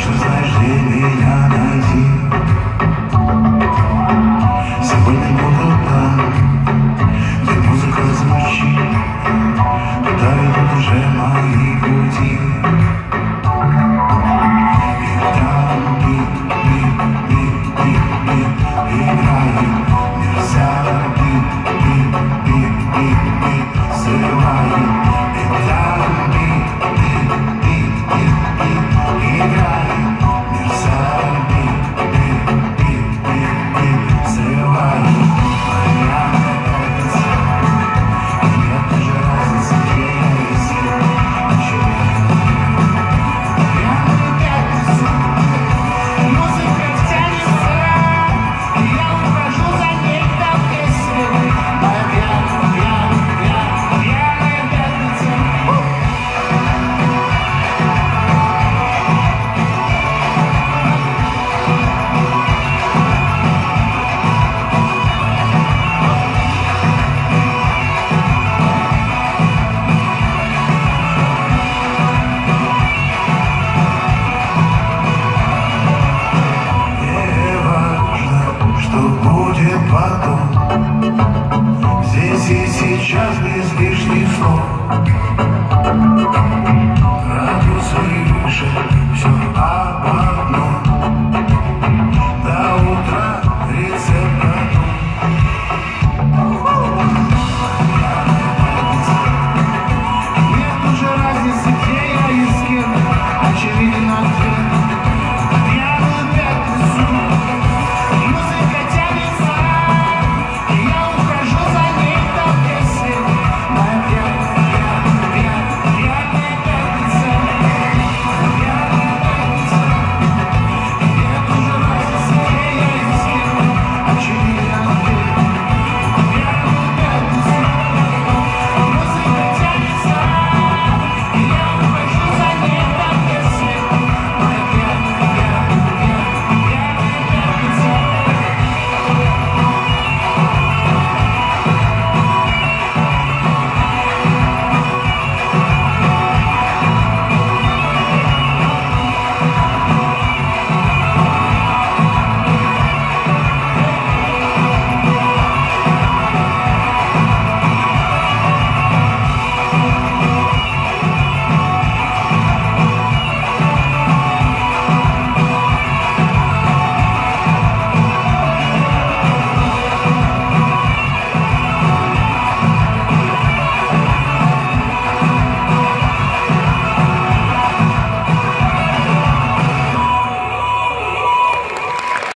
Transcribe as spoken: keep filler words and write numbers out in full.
знаешь, где меня найти. Сегодня буду там, где музыка звучит, туда идут уже мои пути. И там бит, бит, бит, бит, бит играет, нельзя бит, бит, бит, бит, бит срывает. И там бит, бит, бит, бит, бит играет, нельзя бит, бит, бит, бит, бит срывает. Потом здесь и сейчас без лишних слов.